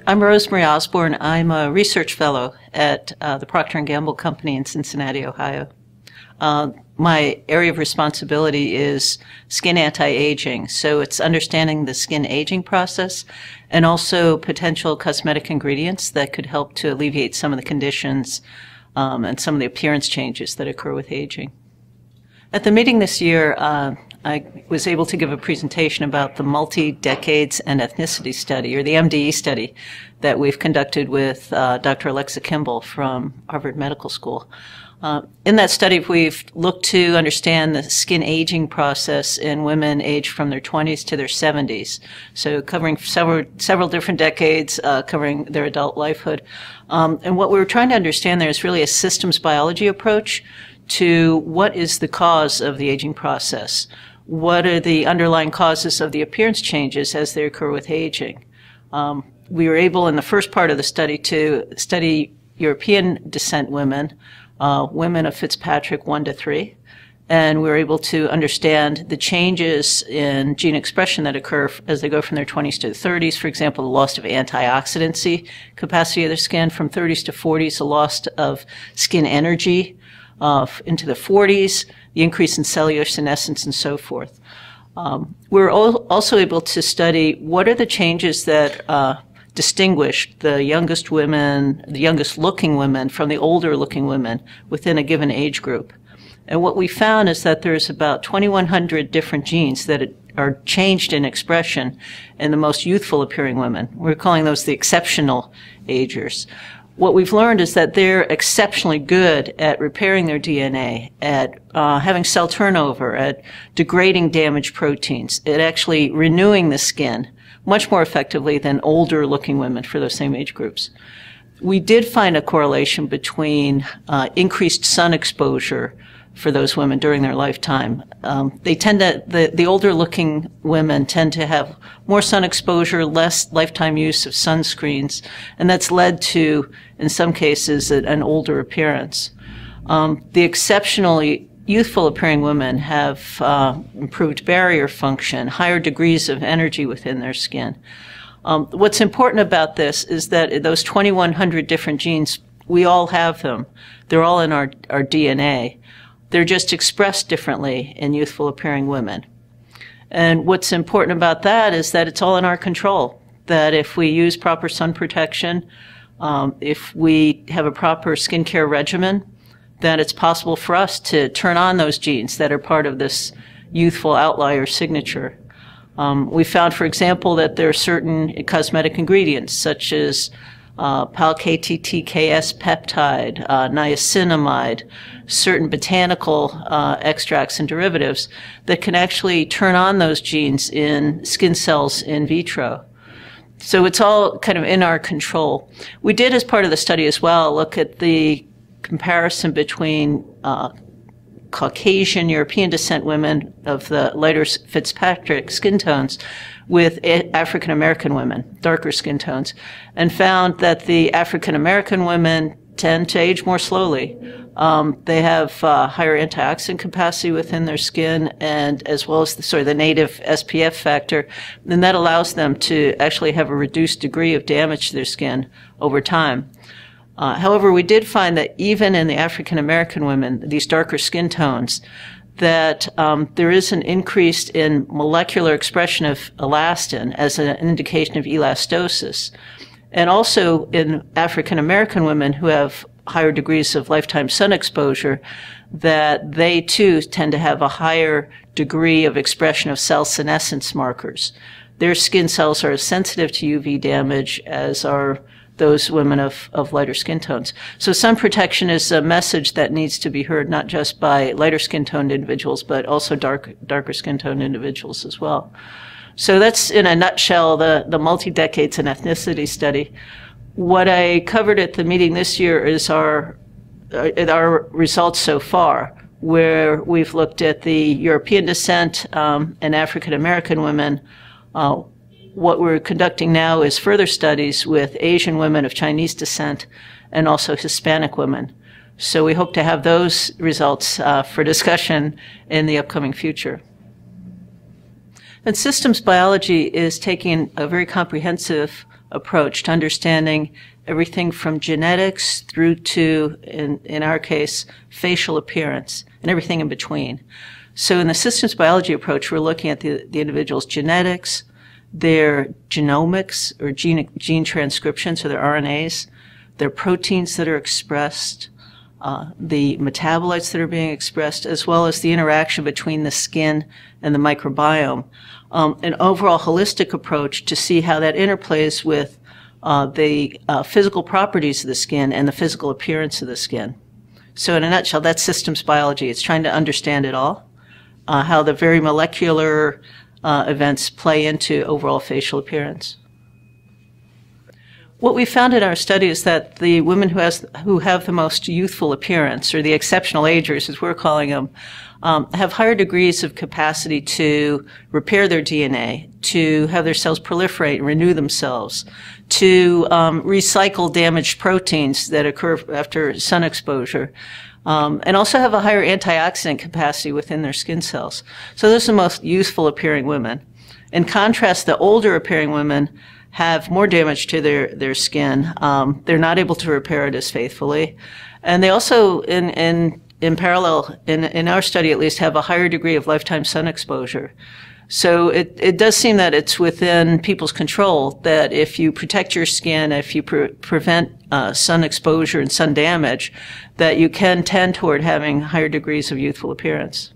I'm Rosemarie Osborne. I'm a research fellow at the Procter & Gamble Company in Cincinnati, Ohio. My area of responsibility is skin anti-aging, so it's understanding the skin aging process and also potential cosmetic ingredients that could help to alleviate some of the conditions and some of the appearance changes that occur with aging. At the meeting this year, I was able to give a presentation about the Multi-Decades Ethnicity study, or the MDE study, that we've conducted with Dr. Alexa Kimball from Harvard Medical School. In that study, we've looked to understand the skin aging process in women aged from their 20s to their 70s, so covering several different decades, covering their adult lifehood. And what we were trying to understand there is really a systems biology approach to what is the cause of the aging process. What are the underlying causes of the appearance changes as they occur with aging? We were able in the first part of the study to study European descent women, women of Fitzpatrick 1 to 3, and we were able to understand the changes in gene expression that occur as they go from their 20s to 30s. For example, the loss of antioxidancy capacity of their skin from 30s to 40s, the loss of skin energy into the 40s, the increase in cellular senescence, and so forth. We're also able to study what are the changes that distinguish the youngest women, the youngest looking women from the older looking women within a given age group. And what we found is that there's about 2,100 different genes that are changed in expression in the most youthful appearing women. We're calling those the exceptional agers. What we've learned is that they're exceptionally good at repairing their DNA, at having cell turnover, at degrading damaged proteins, at actually renewing the skin much more effectively than older looking women for those same age groups. We did find a correlation between increased sun exposure for those women during their lifetime. The older looking women tend to have more sun exposure, less lifetime use of sunscreens, and that's led to, in some cases, an older appearance. The exceptionally youthful appearing women have improved barrier function, higher degrees of energy within their skin. What's important about this is that those 2,100 different genes, we all have them. They're all in our DNA. They're just expressed differently in youthful appearing women. And what's important about that is that it's all in our control, that if we use proper sun protection, if we have a proper skincare regimen, that it's possible for us to turn on those genes that are part of this youthful outlier signature. We found, for example, that there are certain cosmetic ingredients such as pal-KTTKS peptide, niacinamide, certain botanical extracts and derivatives that can actually turn on those genes in skin cells in vitro. So it's all kind of in our control. We did, as part of the study as well, look at the comparison between Caucasian European descent women of the lighter Fitzpatrick skin tones with African American women, darker skin tones, and found that the African American women tend to age more slowly. They have higher antioxidant capacity within their skin, and as well as the native SPF factor, and that allows them to actually have a reduced degree of damage to their skin over time. However, we did find that even in the African American women, these darker skin tones, that there is an increase in molecular expression of elastin as an indication of elastosis. And also in African American women who have higher degrees of lifetime sun exposure, that they too tend to have a higher degree of expression of cell senescence markers. Their skin cells are as sensitive to UV damage as are those women of lighter skin tones. So sun protection is a message that needs to be heard not just by lighter skin toned individuals, but also darker skin toned individuals as well. So that's, in a nutshell, the Multi-Decades Ethnicity study. What I covered at the meeting this year is our results so far, where we've looked at the European descent and African American women. What we're conducting now is further studies with Asian women of Chinese descent and also Hispanic women. So we hope to have those results for discussion in the upcoming future. And systems biology is taking a very comprehensive approach to understanding everything from genetics through to, in our case, facial appearance and everything in between. So in the systems biology approach, we're looking at the individual's genetics, their genomics or gene transcription, so their RNAs, their proteins that are expressed, the metabolites that are being expressed, as well as the interaction between the skin and the microbiome. An overall holistic approach to see how that interplays with the physical properties of the skin and the physical appearance of the skin. So in a nutshell, that's systems biology. It's trying to understand it all, how the very molecular events play into overall facial appearance. What we found in our study is that the women who have the most youthful appearance, or the exceptional agers as we're calling them, have higher degrees of capacity to repair their DNA, to have their cells proliferate and renew themselves, to recycle damaged proteins that occur after sun exposure, and also have a higher antioxidant capacity within their skin cells. So those are the most youthful appearing women. In contrast, the older appearing women have more damage to their skin. They're not able to repair it as faithfully. And they also, in parallel, in our study at least, have a higher degree of lifetime sun exposure. So it does seem that it's within people's control that if you protect your skin, if you prevent sun exposure and sun damage, that you can tend toward having higher degrees of youthful appearance.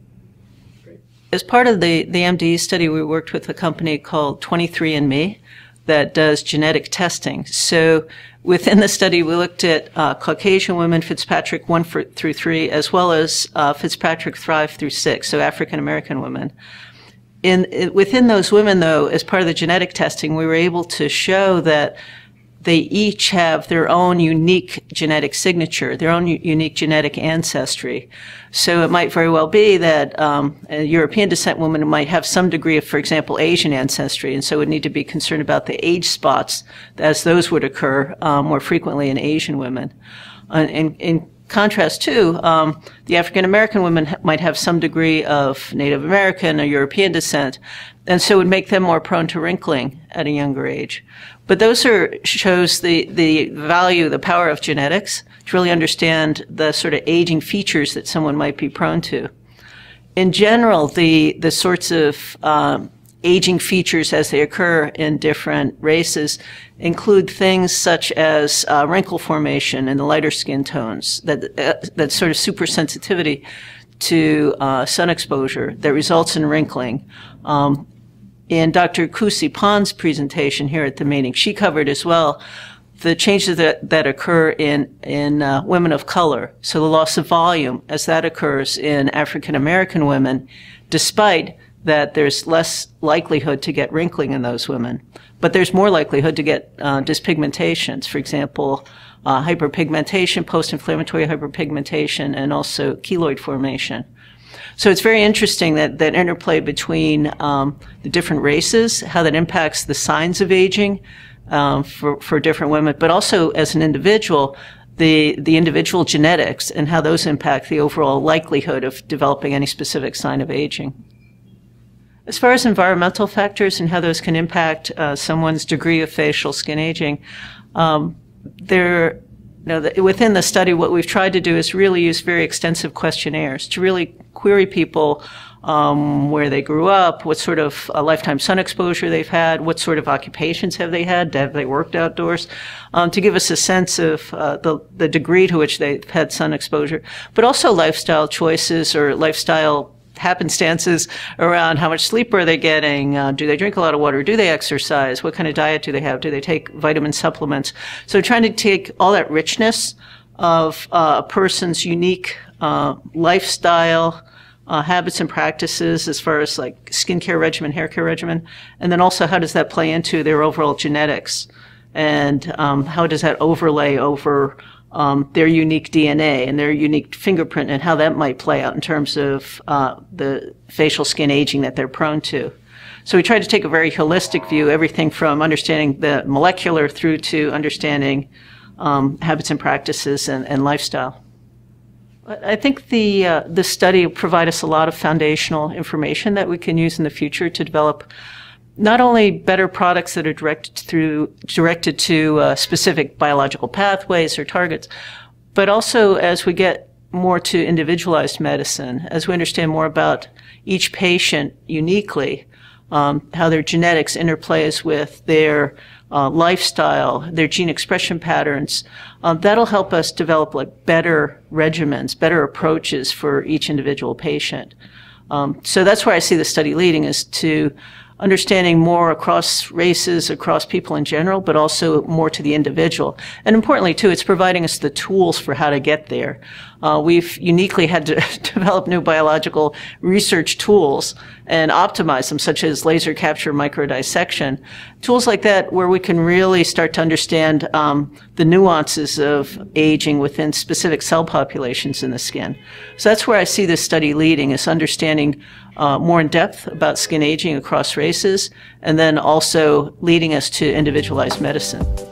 As part of the MD study, we worked with a company called 23andMe that does genetic testing. So within the study, we looked at Caucasian women, Fitzpatrick 1 through 3, as well as Fitzpatrick 5 through 6, so African American women. Within those women, though, as part of the genetic testing, we were able to show that they each have their own unique genetic signature, their own unique genetic ancestry. So it might very well be that a European descent woman might have some degree of, for example, Asian ancestry, and so would need to be concerned about the age spots as those would occur more frequently in Asian women. In contrast to, the African American women might have some degree of Native American or European descent, and so would make them more prone to wrinkling at a younger age. But those shows the value, the power of genetics to really understand the sort of aging features that someone might be prone to. In general, the sorts of aging features as they occur in different races include things such as wrinkle formation in the lighter skin tones, that sort of super sensitivity to sun exposure that results in wrinkling. In Dr. Kusi Pan's presentation here at the meeting, she covered as well the changes that occur in women of color. So the loss of volume as that occurs in African American women, despite that there's less likelihood to get wrinkling in those women. But there's more likelihood to get dyspigmentations, for example, hyperpigmentation, post-inflammatory hyperpigmentation, and also keloid formation. So it's very interesting that interplay between the different races, how that impacts the signs of aging for different women, but also as an individual, the individual genetics and how those impact the overall likelihood of developing any specific sign of aging. As far as environmental factors and how those can impact someone's degree of facial skin aging, within the study, what we've tried to do is really use very extensive questionnaires to really query people where they grew up, what sort of lifetime sun exposure they've had, what sort of occupations have they had, have they worked outdoors, to give us a sense of the degree to which they've had sun exposure, but also lifestyle choices or lifestyle happenstances around how much sleep are they getting, do they drink a lot of water, do they exercise, what kind of diet do they have, do they take vitamin supplements. So trying to take all that richness of a person's unique lifestyle, habits and practices as far as like skincare regimen, hair care regimen, and then also how does that play into their overall genetics, and how does that overlay over their unique DNA and their unique fingerprint, and how that might play out in terms of the facial skin aging that they're prone to. So we try to take a very holistic view, everything from understanding the molecular through to understanding habits and practices and lifestyle. I think the study will provide us a lot of foundational information that we can use in the future to develop not only better products that are directed to specific biological pathways or targets, but also as we get more to individualized medicine, as we understand more about each patient uniquely, how their genetics interplays with their lifestyle, their gene expression patterns, that'll help us develop like better regimens, better approaches for each individual patient. So that's where I see the study leading, is to understanding more across races, across people in general, but also more to the individual. And importantly, too, it's providing us the tools for how to get there. We've uniquely had to develop new biological research tools and optimize them, such as laser capture microdissection. Tools like that where we can really start to understand the nuances of aging within specific cell populations in the skin. So that's where I see this study leading, is understanding more in depth about skin aging across races, and then also leading us to individualized medicine.